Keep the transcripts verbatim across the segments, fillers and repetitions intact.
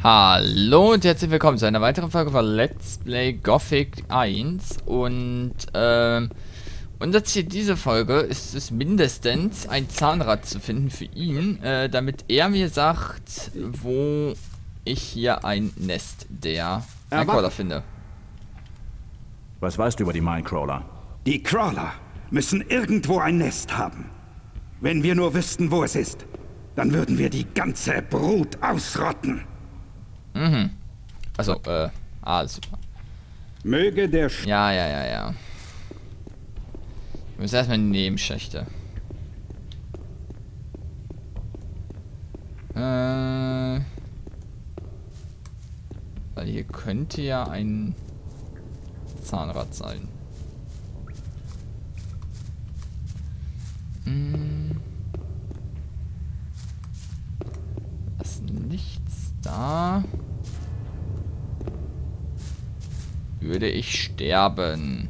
Hallo und herzlich willkommen zu einer weiteren Folge von Let's Play Gothic eins. Und ähm, unser Ziel dieser Folge ist es mindestens, ein Zahnrad zu finden für ihn, äh, damit er mir sagt, wo ich hier ein Nest der Minecrawler finde. Was weißt du über die Minecrawler? Die Crawler müssen irgendwo ein Nest haben. Wenn wir nur wüssten, wo es ist, dann würden wir die ganze Brut ausrotten. Mhm. Also, äh, alles super. Möge der Sch Ja, ja, ja, ja. Ich muss erstmal in die Nebenschächte. Äh. Weil hier könnte ja ein Zahnrad sein. Hm. Da ist nichts da. Würde ich sterben.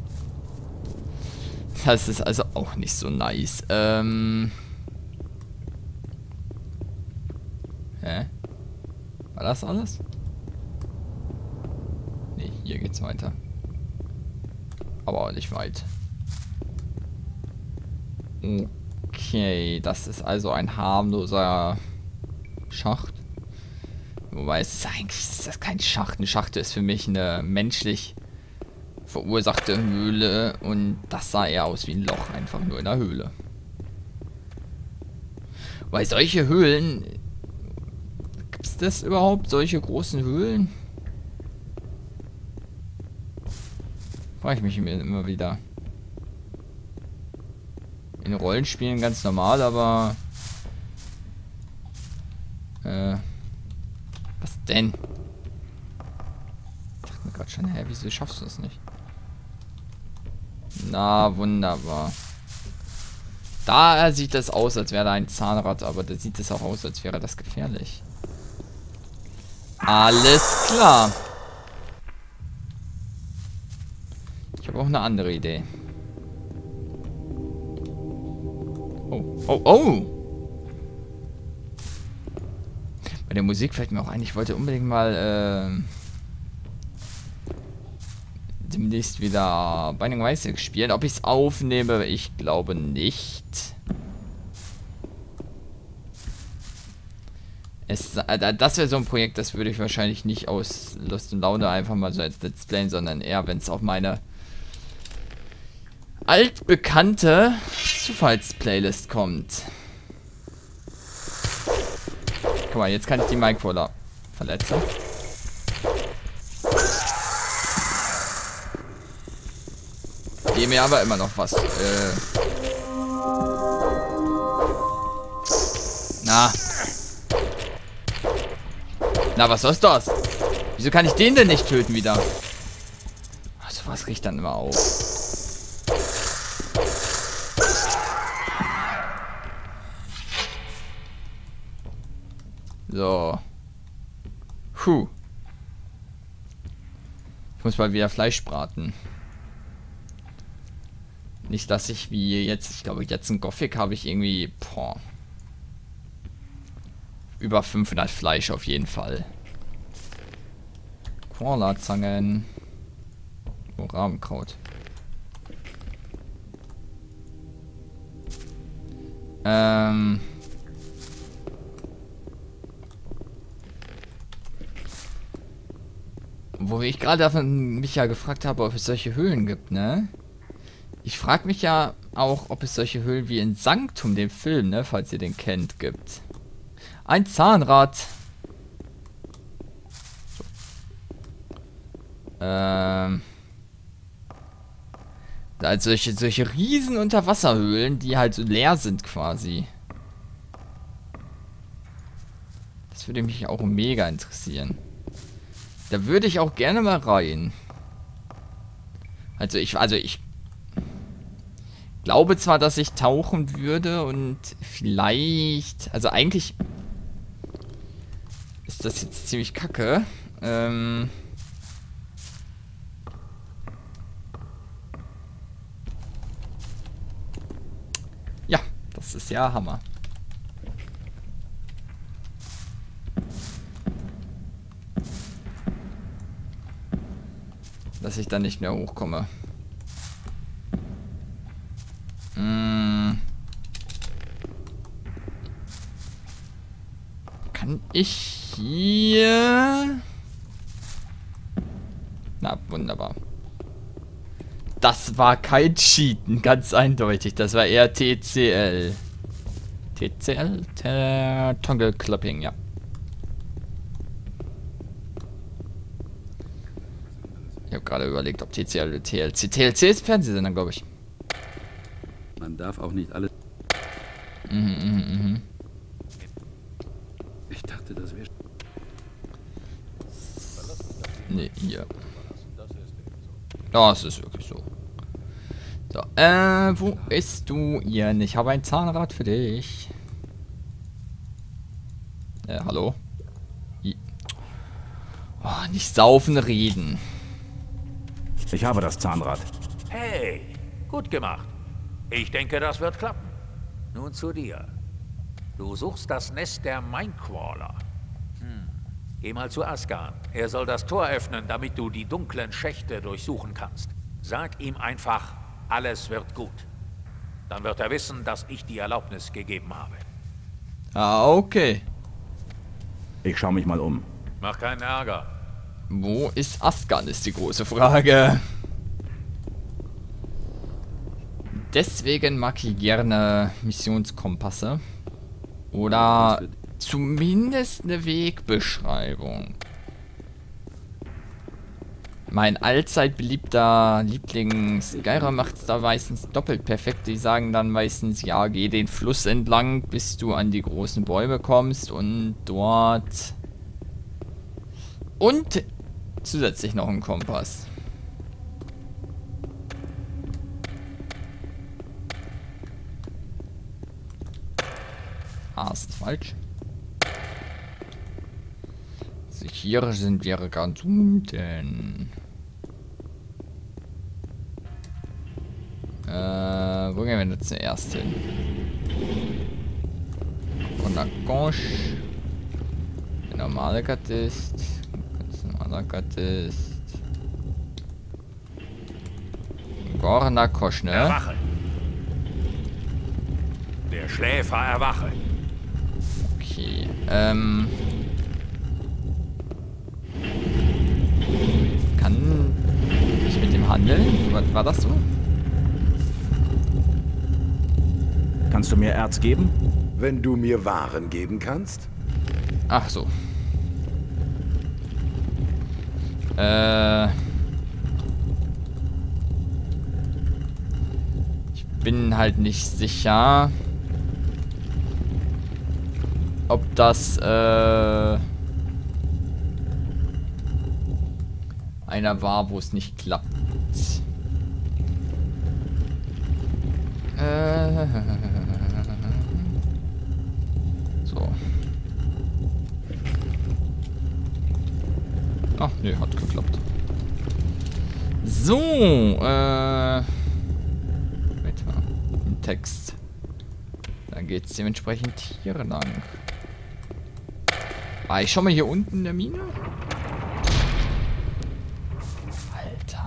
Das ist also auch nicht so nice. Ähm. Hä? War das alles? Ne, hier geht's weiter. Aber auch nicht weit. Okay, das ist also ein harmloser Schacht. Wobei es ist eigentlich ist das kein Schacht. Eine Schacht ist für mich eine menschlich verursachte Höhle und das sah eher aus wie ein Loch, einfach nur in der Höhle. Weil solche Höhlen, gibt es das überhaupt, solche großen Höhlen? Frage ich mich immer wieder. In Rollenspielen ganz normal, aber äh, was denn? Ich dachte mir gerade schon, hä, wieso schaffst du das nicht? Na, wunderbar. Da sieht das aus, als wäre da ein Zahnrad, aber da sieht es auch aus, als wäre das gefährlich. Alles klar. Ich habe auch eine andere Idee. Oh, oh, oh! Bei der Musik fällt mir auch ein, ich wollte unbedingt mal, äh, demnächst wieder Binding of Isaac spielen. Ob ich es aufnehme, ich glaube nicht. Es, äh, das wäre so ein Projekt, das würde ich wahrscheinlich nicht aus Lust und Laune einfach mal so als Let's Playen, sondern eher, wenn es auf meine altbekannte Zufalls-Playlist kommt. Guck mal, jetzt kann ich die Minecrawler verletzen. Die mir aber immer noch was. Äh Na. Na, was ist das? Wieso kann ich den denn nicht töten wieder? Ach, so was riecht dann immer auf. So. Puh. Ich muss mal wieder Fleisch braten. Nicht, dass ich wie jetzt, ich glaube jetzt in Gothic habe ich irgendwie, boah, über fünfhundert Fleisch auf jeden Fall. Koala-Zangen. Oh, Rabenkraut. Ähm... Wo ich gerade mich ja gefragt habe, ob es solche Höhlen gibt, ne? Ich frage mich ja auch, ob es solche Höhlen wie in Sanctum, dem Film, ne, falls ihr den kennt, gibt. Ein Zahnrad. So. Ähm. Also solche, solche riesen Unterwasserhöhlen, die halt so leer sind quasi. Das würde mich auch mega interessieren. Da würde ich auch gerne mal rein. Also ich, also ich glaube zwar, dass ich tauchen würde und vielleicht, also eigentlich ist das jetzt ziemlich kacke. Ähm ja, das ist ja Hammer. dass ich dann nicht mehr hochkomme. Hm. Kann ich hier... Na, wunderbar. Das war kein Cheaten, ganz eindeutig. Das war eher T C L. T C L? T Toggle Clipping, ja. Ich habe gerade überlegt, ob T C L oder T L C. T L C ist Fernsehsender, glaube ich. Man darf auch nicht alles... Mhm, mhm, mhm. Ich dachte, das wäre... Nee, hier. Ja, es ist wirklich so. So, äh, wo bist du, Ian? Ich habe ein Zahnrad für dich. Äh, hallo? I oh, nicht saufen, reden. Ich habe das Zahnrad. Hey, gut gemacht. Ich denke, das wird klappen. Nun zu dir. Du suchst das Nest der Mindcrawler. Hm. Geh mal zu Asgard. Er soll das Tor öffnen, damit du die dunklen Schächte durchsuchen kannst. Sag ihm einfach, alles wird gut. Dann wird er wissen, dass ich die Erlaubnis gegeben habe. Ah, okay. Ich schaue mich mal um. Mach keinen Ärger. Wo ist Asgard, ist die große Frage. Deswegen mag ich gerne Missionskompasse. Oder zumindest eine Wegbeschreibung. Mein allzeit beliebter Liebling Skyrim macht es da meistens doppelt perfekt. Die sagen dann meistens, ja, geh den Fluss entlang, bis du an die großen Bäume kommst und dort... Und zusätzlich noch ein Kompass. Ah, ist falsch. Also hier sind wir ganz unten. Äh, wo gehen wir denn zuerst hin? Von der Conche. Der normale Gatist. Ganz normaler Gatist. Gorna Kosch, ne? Erwache. Der Schläfer erwache. Okay, ähm... Kann ich mit dem handeln? War, war das so? Kannst du mir Erz geben? Wenn du mir Waren geben kannst? Ach so. Äh... Ich bin halt nicht sicher, ob das, äh... einer war, wo es nicht klappt. Äh... So. Ach, nee, hat geklappt. So, äh... weiter. Im Text. Dann geht's dementsprechend hier lang. Ah, ich schau mal hier unten in der Mine. Alter.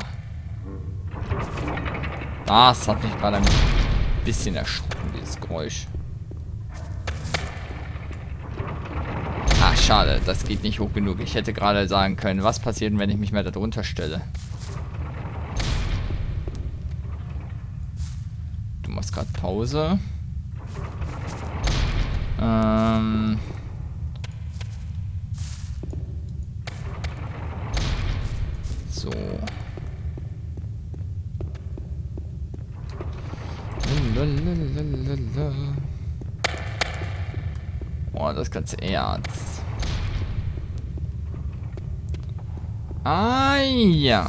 Das hat mich gerade ein bisschen erschrocken, dieses Geräusch. Ah, schade, das geht nicht hoch genug. Ich hätte gerade sagen können, was passiert, wenn ich mich mehr da drunter stelle. Du machst gerade Pause. Ähm... So. Lalalala. Oh, das ganze Erz. Ah, ja.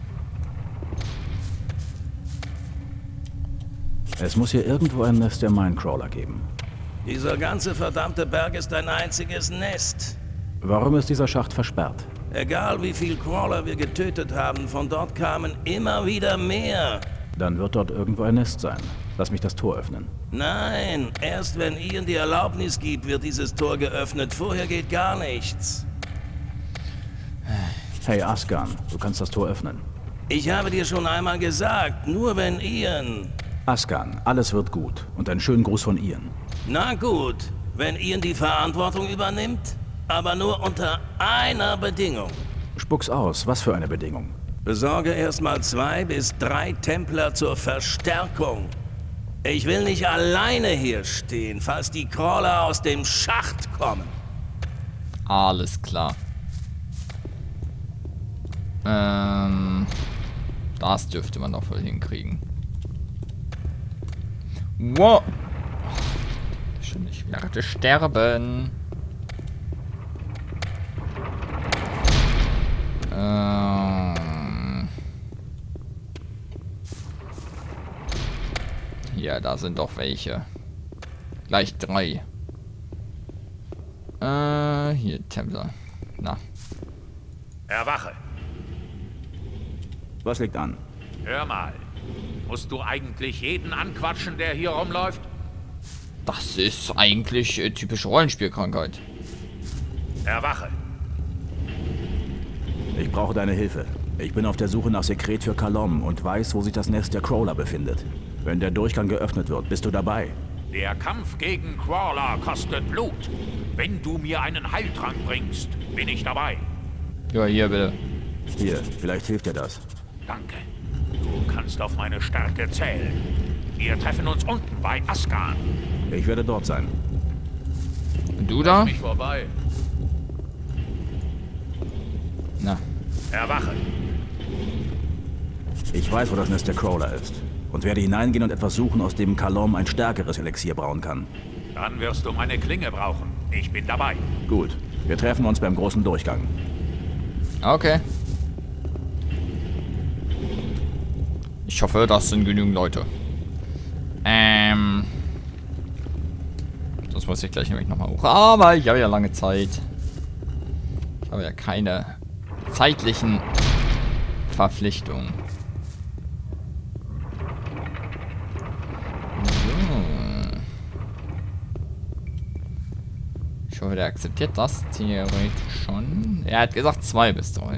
Es muss hier irgendwo ein Nest der Mindcrawler geben. Dieser ganze verdammte Berg ist ein einziges Nest. Warum ist dieser Schacht versperrt? Egal wie viel Crawler wir getötet haben, von dort kamen immer wieder mehr. Dann wird dort irgendwo ein Nest sein. Lass mich das Tor öffnen. Nein, erst wenn Ian die Erlaubnis gibt, wird dieses Tor geöffnet. Vorher geht gar nichts. Hey Asgard, du kannst das Tor öffnen. Ich habe dir schon einmal gesagt, nur wenn Ian... Askan, alles wird gut. Und einen schönen Gruß von Ian. Na gut, wenn Ian die Verantwortung übernimmt, aber nur unter einer Bedingung. Spuck's aus, was für eine Bedingung? Besorge erstmal zwei bis drei Templer zur Verstärkung. Ich will nicht alleine hier stehen, falls die Crawler aus dem Schacht kommen. Alles klar. Ähm, das dürfte man doch wohl hinkriegen. Wow. Ich werde sterben. Ähm. Ja, da sind doch welche. Gleich drei. Äh, hier, Templer. Na. Erwache. Was liegt an? Hör mal. Musst du eigentlich jeden anquatschen, der hier rumläuft? Das ist eigentlich äh, typische Rollenspielkrankheit. Erwache. Ich brauche deine Hilfe. Ich bin auf der Suche nach Sekret für Kalom und weiß, wo sich das Nest der Crawler befindet. Wenn der Durchgang geöffnet wird, bist du dabei. Der Kampf gegen Crawler kostet Blut. Wenn du mir einen Heiltrank bringst, bin ich dabei. Ja, hier bitte. Hier, vielleicht hilft dir das. Danke. Du kannst auf meine Stärke zählen. Wir treffen uns unten bei Askan. Ich werde dort sein. Und du da? Lass mich vorbei. Na. Erwache. Ich weiß, wo das Nest der Crawler ist. Und werde hineingehen und etwas suchen, aus dem Kalom ein stärkeres Elixier brauen kann. Dann wirst du meine Klinge brauchen. Ich bin dabei. Gut. Wir treffen uns beim großen Durchgang. Okay. Ich hoffe, das sind genügend Leute. Ähm. Das muss ich gleich nämlich nochmal hoch. Aber ich habe ja lange Zeit. Ich habe ja keine zeitlichen Verpflichtungen. So. Ich hoffe, der akzeptiert das theoretisch schon. Er hat gesagt zwei bis drei.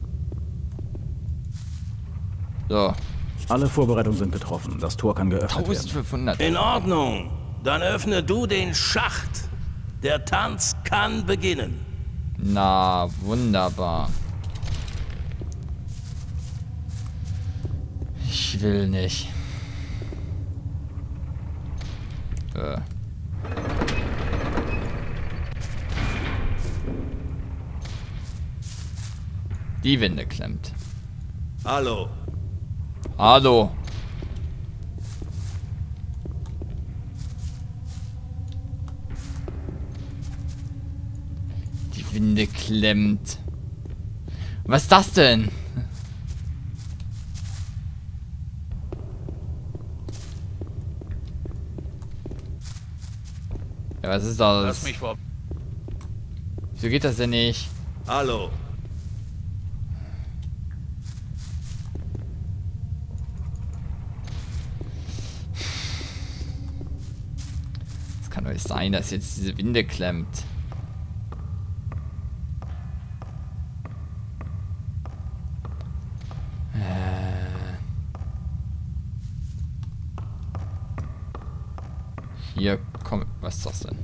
So. Alle Vorbereitungen sind getroffen. Das Tor kann geöffnet werden. eintausendfünfhundert. In Ordnung. Dann öffne du den Schacht. Der Tanz kann beginnen. Na, wunderbar. Ich will nicht. Äh. Die Winde klemmt. Hallo. Hallo. Die Winde klemmt. Was ist das denn? Ja, was ist das? Lass mich vor. Wieso geht das denn nicht? Hallo. Es kann doch nicht sein, dass jetzt diese Winde klemmt. Äh. Hier, komm, was ist das denn?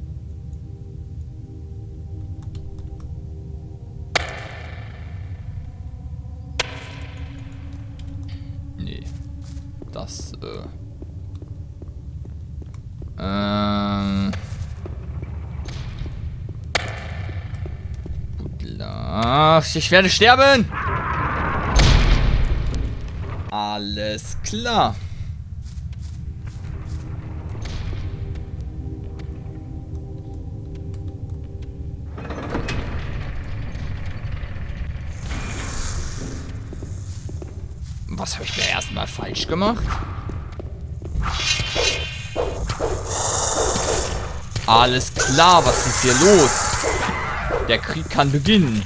Nee. Das, äh. Ähm. Ach, ich werde sterben! Alles klar. Was habe ich beim ersten Mal falsch gemacht? Alles klar, was ist hier los? Der Krieg kann beginnen.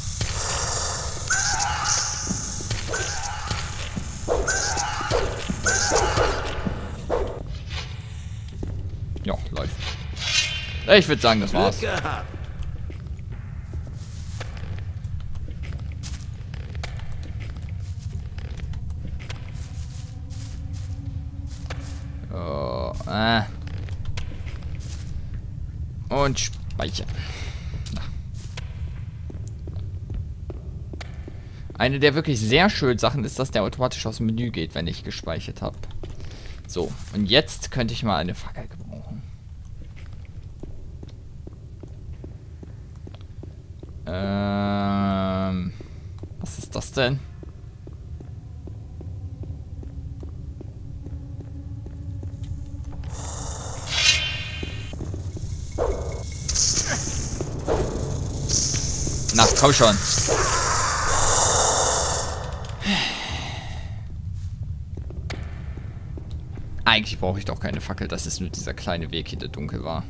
Ja, läuft. Ich würde sagen, das war's. Glück gehabt. Ah. Und speichern. Eine der wirklich sehr schönen Sachen ist, dass der automatisch aus dem Menü geht, wenn ich gespeichert habe. So, und jetzt könnte ich mal eine Fackel gebrauchen. Ähm, was ist das denn? Na, komm schon. Eigentlich brauche ich doch keine Fackel, das ist nur dieser kleine Weg hier, der dunkel war.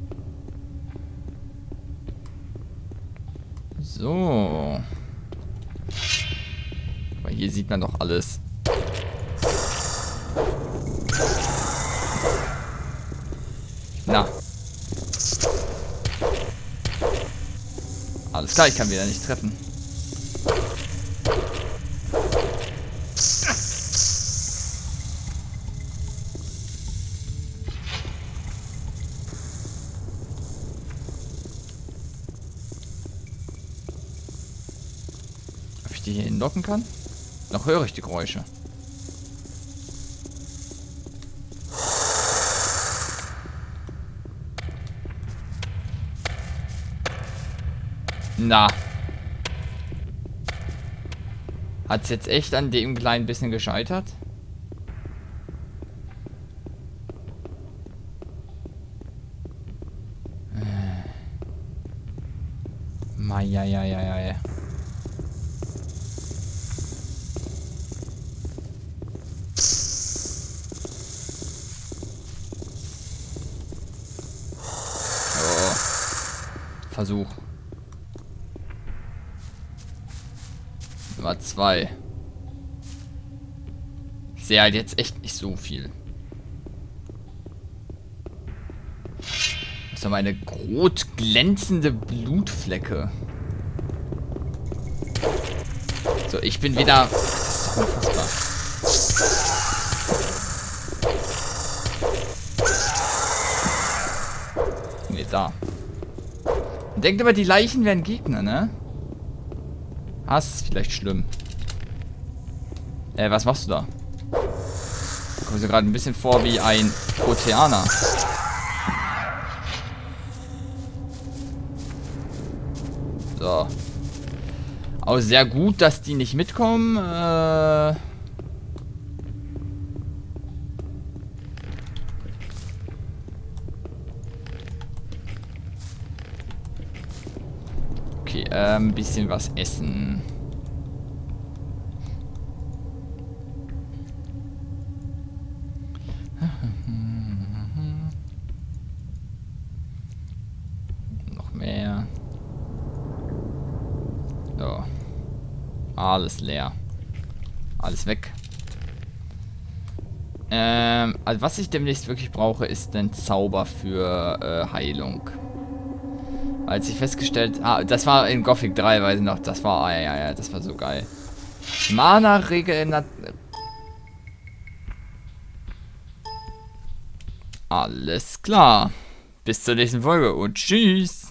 So. Weil hier sieht man doch alles. Na. Alles klar, ich kann wieder nicht treffen. Ob ich die hier hinlocken kann? Noch höre ich die Geräusche. Na. Hat's jetzt echt an dem kleinen bisschen gescheitert? Mei, ja, ja, ja, ja, ja. Oh. Versuch. Nummer zwei. Ich sehe halt jetzt echt nicht so viel. Das ist aber eine rot glänzende Blutflecke. So, ich bin wieder... Das ist doch unfassbar. Ne, da. Denkt aber, die Leichen wären Gegner, ne? Ah, das ist vielleicht schlimm. Äh, was machst du da? Du kommst dir gerade ein bisschen vor wie ein Proteaner. So. Aber sehr gut, dass die nicht mitkommen. Äh... Okay, äh, ein bisschen was essen. Noch mehr. So. Alles leer. Alles weg. Ähm, also was ich demnächst wirklich brauche, ist ein Zauber für äh, Heilung. Als ich festgestellt... Ah, das war in Gothic drei, weiß ich noch. Das war... Ah, ja, ja, das war so geil. Mana-Regeneration... Alles klar. Bis zur nächsten Folge und tschüss.